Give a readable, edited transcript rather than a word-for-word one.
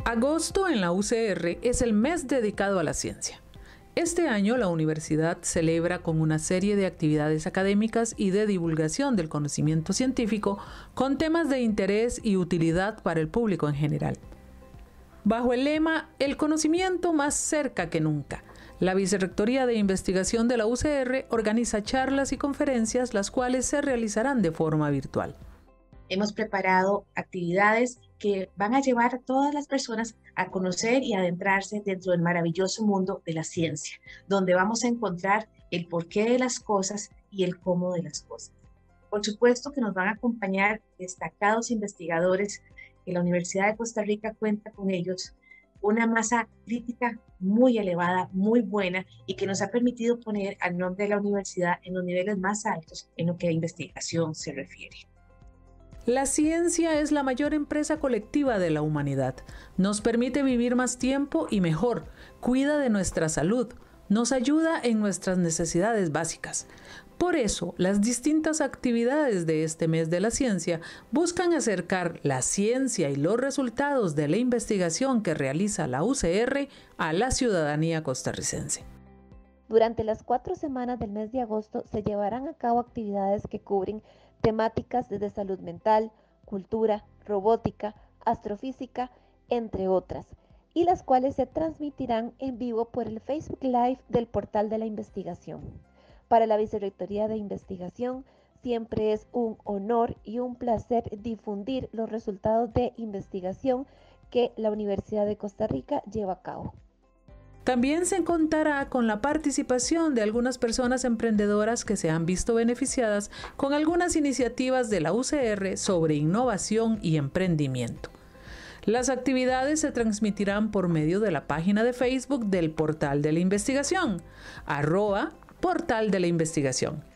Agosto en la UCR es el mes dedicado a la ciencia. Este año la universidad celebra con una serie de actividades académicas y de divulgación del conocimiento científico con temas de interés y utilidad para el público en general. Bajo el lema "El conocimiento más cerca que nunca", la Vicerrectoría de Investigación de la UCR organiza charlas y conferencias, las cuales se realizarán de forma virtual. Hemos preparado actividades que van a llevar a todas las personas a conocer y adentrarse dentro del maravilloso mundo de la ciencia, donde vamos a encontrar el porqué de las cosas y el cómo de las cosas. Por supuesto que nos van a acompañar destacados investigadores que la Universidad de Costa Rica cuenta con ellos, una masa crítica muy elevada, muy buena, y que nos ha permitido poner al nombre de la universidad en los niveles más altos en lo que a investigación se refiere. La ciencia es la mayor empresa colectiva de la humanidad. Nos permite vivir más tiempo y mejor, cuida de nuestra salud, nos ayuda en nuestras necesidades básicas. Por eso, las distintas actividades de este mes de la ciencia buscan acercar la ciencia y los resultados de la investigación que realiza la UCR a la ciudadanía costarricense. Durante las 4 semanas del mes de agosto se llevarán a cabo actividades que cubren temáticas desde salud mental, cultura, robótica, astrofísica, entre otras, y las cuales se transmitirán en vivo por el Facebook Live del Portal de la Investigación. Para la Vicerrectoría de Investigación, siempre es un honor y un placer difundir los resultados de investigación que la Universidad de Costa Rica lleva a cabo. También se contará con la participación de algunas personas emprendedoras que se han visto beneficiadas con algunas iniciativas de la UCR sobre innovación y emprendimiento. Las actividades se transmitirán por medio de la página de Facebook del Portal de la Investigación, @Portal de la Investigación,